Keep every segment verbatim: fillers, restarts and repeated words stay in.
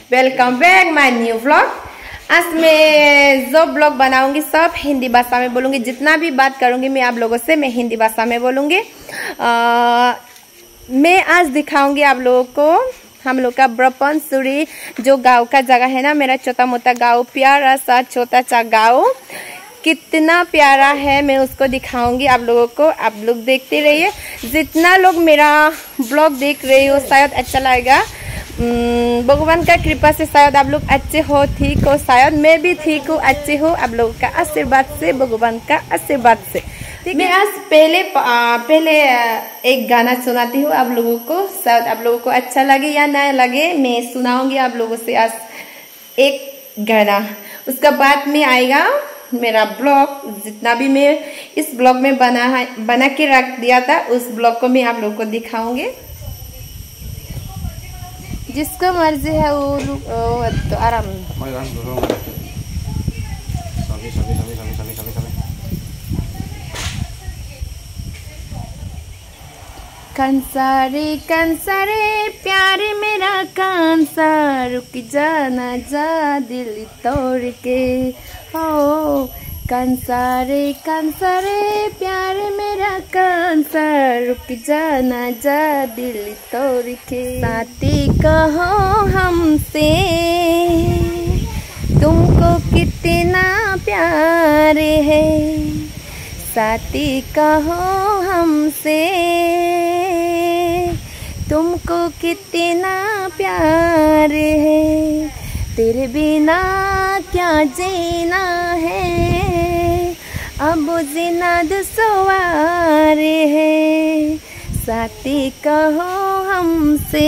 Welcome back my new vlog. आज मैं जो ब्लॉग बनाऊंगी सब हिंदी भाषा में बोलूंगी। जितना भी बात करूंगी मैं आप लोगों से मैं हिंदी भाषा में बोलूंगी। आ, मैं आज दिखाऊंगी आप लोगों को हम लोग का ब्रह्मपुरी जो गांव का जगह है ना, मेरा छोटा मोटा गांव, प्यारा सा छोटा सा गांव कितना प्यारा है, मैं उसको दिखाऊंगी आप लोगों को। आप लोग देखते रहिए। जितना लोग मेरा ब्लॉग देख रहे हो शायद अच्छा लगेगा। भगवान का कृपा से शायद आप लोग अच्छे हो, ठीक हो, शायद मैं भी ठीक हूँ, अच्छे हो, आप लोगों का आशीर्वाद से, भगवान का आशीर्वाद से। मैं आज पहले आ, पहले एक गाना सुनाती हूँ आप लोगों को, शायद आप लोगों को अच्छा लगे या ना लगे। मैं सुनाऊंगी आप लोगों से आज एक गाना, उसका बाद में आएगा मेरा ब्लॉग। जितना भी मैं इस ब्लॉग में बना है बना के रख दिया था उस ब्लॉग को मैं आप लोगों को दिखाऊंगी। जिसको मर्जी है वो तो आराम। कंसारे कंसारे प्यारे मेरा कंसा, रुक जाना जा दिल तोड़ के हो। कंसारे कंसारे प्यारे मेरा कंसा, रुक जाना जा दिल तोड़ के। साथी कहो हमसे तुमको कितना प्यार है, साथी कहो हमसे तुमको कितना प्यार है। तेरे बिना क्या जीना है, अब जीना दुश्वार है, साथी कहो हमसे।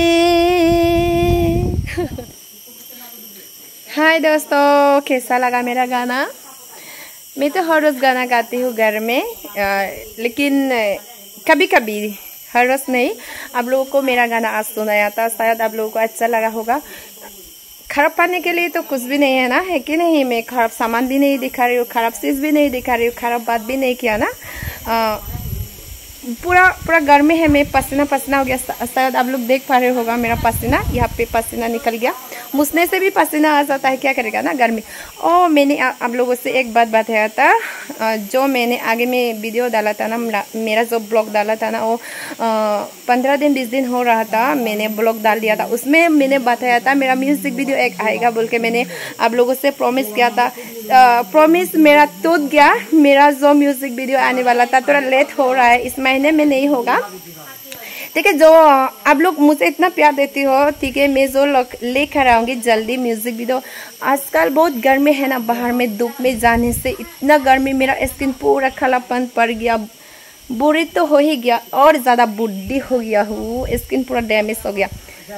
हाय दोस्तों, कैसा लगा मेरा गाना? मैं तो हर रोज़ गाना गाती हूँ घर में, आ, लेकिन कभी कभी, हर रोज़ नहीं। आप लोगों को मेरा गाना आज सुनाया था, शायद आप लोगों को अच्छा लगा होगा। खराब पाने के लिए तो कुछ भी नहीं है ना, है कि नहीं? मैं खराब सामान भी नहीं दिखा रही हूँ, खराब चीज़ भी नहीं दिखा रही हूँ, खराब बात भी नहीं किया ना। आ, पूरा पूरा घर में है, मैं पसीना पसीना हो गया। शायद आप लोग देख पा रहे होगा मेरा पसीना, यहाँ पे पसीना निकल गया। मुझने से भी पसीना आ जाता है, क्या करेगा ना घर में। और मैंने आ, आप लोगों से एक बात बताया था, जो मैंने आगे में वीडियो डाला था ना, मेरा जो ब्लॉग डाला था ना, वो पंद्रह दिन बीस दिन हो रहा था मैंने ब्लॉग डाल दिया था। उसमें मैंने बताया था मेरा म्यूजिक वीडियो एक आएगा बोल के मैंने आप लोगों से प्रॉमिस किया था। प्रॉमिस मेरा टूट गया। मेरा जो म्यूजिक वीडियो आने वाला था थोड़ा लेट हो रहा है, इस महीने में नहीं होगा। ठीक है, जो आप लोग मुझे इतना प्यार देती हो, ठीक है, मैं जो लेकर आऊंगी जल्दी म्यूजिक वीडियो। आजकल बहुत गर्मी है ना, बाहर में धूप में जाने से इतना गर्मी, मेरा स्किन पूरा कालापन पड़ गया, बुरी तो हो ही गया और ज्यादा बुढ़ी हो गया हूँ, स्किन पूरा डैमेज हो गया।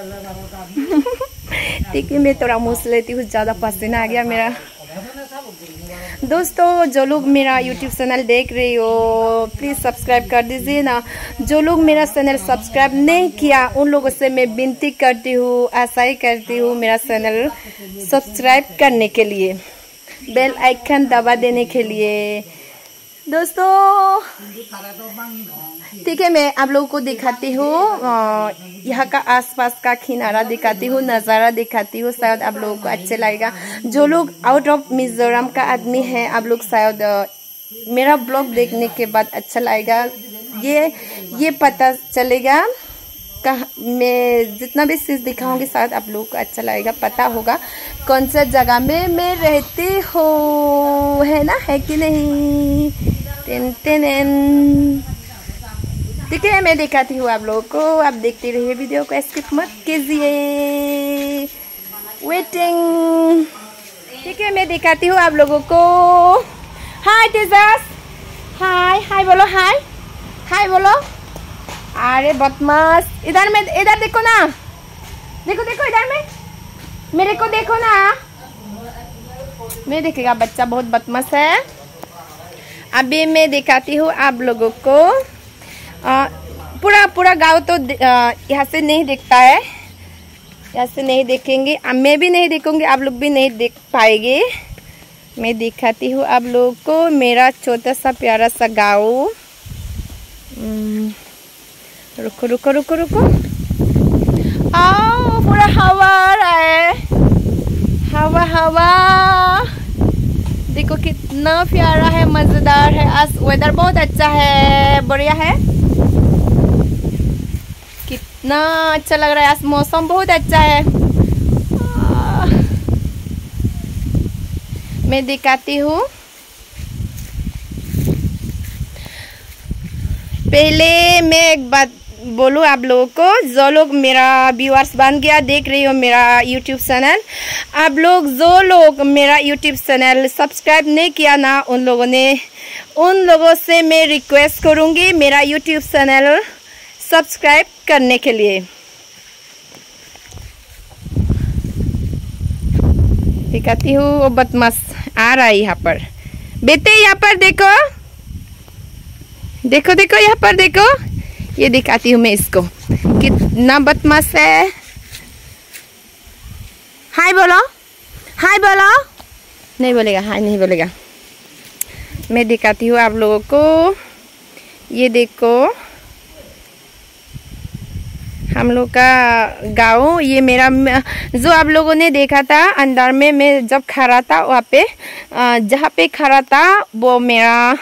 ठीक है, मैं थोड़ा मूस लेती हूँ, ज्यादा पसीना आ गया मेरा। दोस्तों, जो लोग मेरा यूट्यूब चैनल देख रहे हो प्लीज़ सब्सक्राइब कर दीजिए ना। जो लोग मेरा चैनल सब्सक्राइब नहीं किया उन लोगों से मैं विनती करती हूँ, आशा ही करती हूँ मेरा चैनल सब्सक्राइब करने के लिए, बेल आइकन दबा देने के लिए। दोस्तों ठीक है, मैं आप लोगों को दिखाती हूँ यहाँ का आसपास का किनारा दिखाती हूँ, नज़ारा दिखाती हूँ, शायद आप लोगों को अच्छे लगेगा। जो लोग आउट ऑफ मिजोरम का आदमी है, आप लोग शायद मेरा ब्लॉग देखने के बाद अच्छा लगेगा, ये ये पता चलेगा। कहाँ मैं जितना भी चीज़ दिखाऊंगी शायद आप लोगों को अच्छा लगेगा, पता होगा कौन सा जगह में मैं रहती हूँ, है ना, है कि नहीं? टेन टेन ठीक है, मैं दिखाती हूँ आप लोगों को, आप देखते रहिए, वीडियो को स्किप मत कीजिए। वेटिंग। ठीक है, मैं दिखाती हूँ आप लोगों को। हाय टीचर्स, हाय हाय बोलो, हाय हाय बोलो। अरे बदमाश, इधर में, इधर देखो ना, देखो देखो इधर में, मेरे को देखो ना। मैं देखेगा, बच्चा बहुत बदमाश है। अभी मैं दिखाती हूँ आप लोगों को। आ, पूरा पूरा गांव तो यहाँ से नहीं दिखता है, यहाँ से नहीं देखेंगे, मैं भी नहीं देखूंगी, आप लोग भी नहीं देख पाएंगे। मैं दिखाती हूँ आप लोगों को मेरा छोटा सा प्यारा सा गांव। रुको रुको रुको रुको, आओ, पूरा हवा आ रहा है। कितना प्यारा है, मजेदार है। आज वेदर बहुत अच्छा है, बढ़िया है, कितना अच्छा लग रहा है। आज मौसम बहुत अच्छा है। आ, मैं दिखाती हूँ। पहले मैं एक बात बोलूँ आप लोगों को, जो लोग मेरा व्यूअर्स बन गया देख रही हो मेरा यूट्यूब चैनल, आप लोग जो लोग मेरा यूट्यूब चैनल सब्सक्राइब नहीं किया ना, उन लोगों ने उन लोगों से मैं रिक्वेस्ट करूँगी मेरा यूट्यूब चैनल सब्सक्राइब करने के लिए। दिखाती हूँ, वो बदमाश आ रहा है यहाँ पर। बेटे यहाँ पर देखो, देखो देखो यहाँ पर देखो, ये दिखाती हूँ मैं इसको, कितना बदमाश है। हाय बोलो, हाय बोलो। नहीं बोलेगा, हाय नहीं बोलेगा। मैं दिखाती हूँ आप लोगों को। ये देखो हम लोग का गाँव, ये मेरा जो आप लोगों ने देखा था अंदर में मैं जब खड़ा था, वहाँ पे जहाँ पे खड़ा था वो मेरा,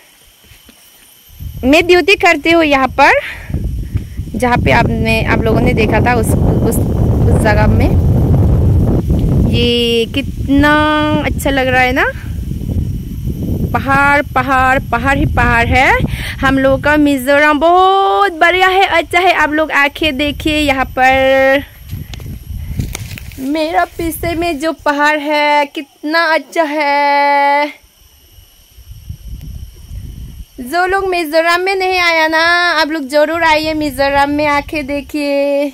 मैं ड्यूटी करती हूँ यहाँ पर, जहाँ पे आपने आप लोगों ने देखा था उस उस उस जगह में। ये कितना अच्छा लग रहा है ना, पहाड़ पहाड़ पहाड़ ही पहाड़ है। हम लोग का मिजोरम बहुत बढ़िया है, अच्छा है। आप लोग आके देखिए यहाँ पर, मेरा पीछे में जो पहाड़ है कितना अच्छा है। जो लोग मिजोरम में नहीं आया ना, आप लोग जरूर आइए मिजोरम में, आके देखिए।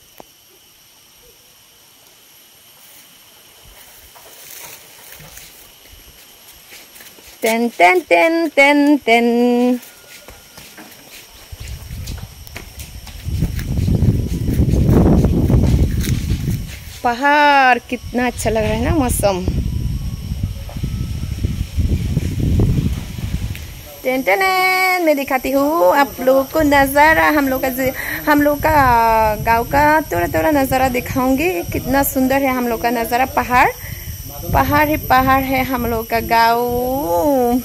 Ten ten ten ten ten. पहाड़ कितना अच्छा लग रहा है ना मौसम। टेन टेन मैं दिखाती हूँ आप लोगों को नज़ारा, हम लोग का हम लोग का गांव का थोड़ा थोड़ा नज़ारा दिखाऊंगी। कितना सुंदर है हम लोग का नज़ारा, पहाड़ पहाड़ ही पहाड़ है हम लोग का गांव।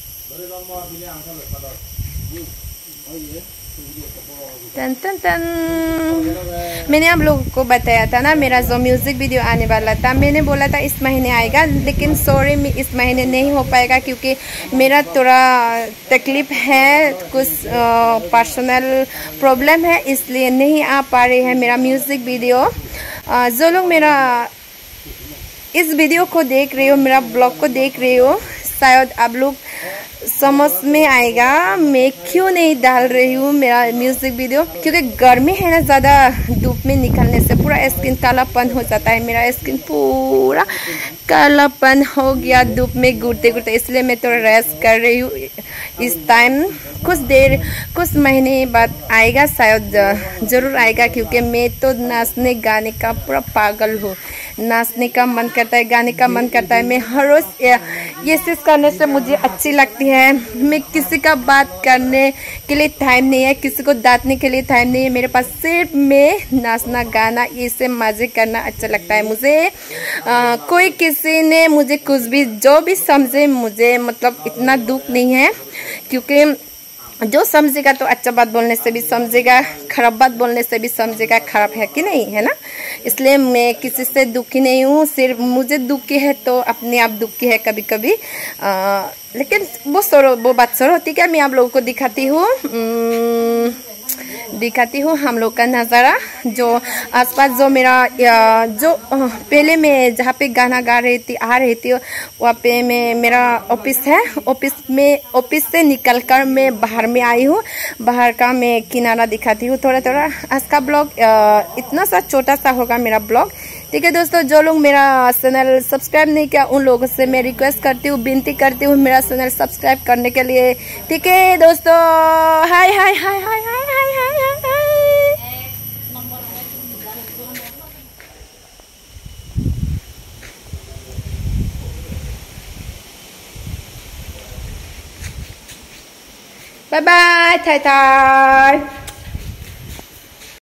टन टन टन। मैंने आप लोगों को बताया था ना मेरा जो म्यूजिक वीडियो आने वाला था, मैंने बोला था इस महीने आएगा, लेकिन सॉरी इस महीने नहीं हो पाएगा क्योंकि मेरा थोड़ा तकलीफ है, कुछ पर्सनल प्रॉब्लम है, इसलिए नहीं आ पा रही है मेरा म्यूजिक वीडियो। जो लोग मेरा इस वीडियो को देख रहे हो, मेरा ब्लॉग को देख रहे हो, शायद आप लोग समझ में आएगा मैं क्यों नहीं डाल रही हूँ मेरा म्यूजिक वीडियो, क्योंकि गर्मी है ना, ज़्यादा धूप में निकलने से पूरा स्किन कालापन हो जाता है। मेरा स्किन पूरा कालापन हो गया धूप में घूरते घूरते, इसलिए मैं थोड़ा रेस्ट कर रही हूँ इस टाइम। कुछ देर कुछ महीने बाद आएगा, शायद ज़रूर आएगा, क्योंकि मैं तो नाचने गाने का पूरा पागल हूँ। नाचने का मन करता है, गाने का मन करता है। मैं हर रोज़ ये चीज़ करने से मुझे अच्छी लगती है। मैं किसी का बात करने के लिए टाइम नहीं है, किसी को डांटने के लिए टाइम नहीं है मेरे पास, सिर्फ मैं नाचना गाना ये से मज़े करना अच्छा लगता है मुझे। आ, कोई किसी ने मुझे कुछ भी जो भी समझे, मुझे मतलब इतना दुख नहीं है, क्योंकि जो समझेगा तो अच्छा बात बोलने से भी समझेगा, खराब बात बोलने से भी समझेगा, खराब है कि नहीं, है ना। इसलिए मैं किसी से दुखी नहीं हूँ, सिर्फ मुझे दुखी है तो अपने आप दुखी है कभी कभी। आ, लेकिन वो सरो वो बात सर होती क्या, मैं आप लोगों को दिखाती हूँ दिखाती हूँ हम लोग का नज़ारा। जो आसपास जो मेरा जो पहले मैं जहाँ पे गाना गा रही थी आ रही थी वहाँ पे मैं मेरा ऑफिस है, ऑफिस में ऑफिस से निकलकर मैं बाहर में आई हूँ। बाहर का मैं किनारा दिखाती हूँ थोड़ा थोड़ा। आज का ब्लॉग इतना सा छोटा सा होगा मेरा ब्लॉग, ठीक है दोस्तों। जो लोग मेरा चैनल सब्सक्राइब नहीं किया उन लोगों से मैं रिक्वेस्ट करती हूँ, विनती करती हूँ मेरा चैनल सब्सक्राइब करने के लिए, ठीक है दोस्तों। Hi hi hi hi hi hi hi hi. Bye bye, थाई थाई।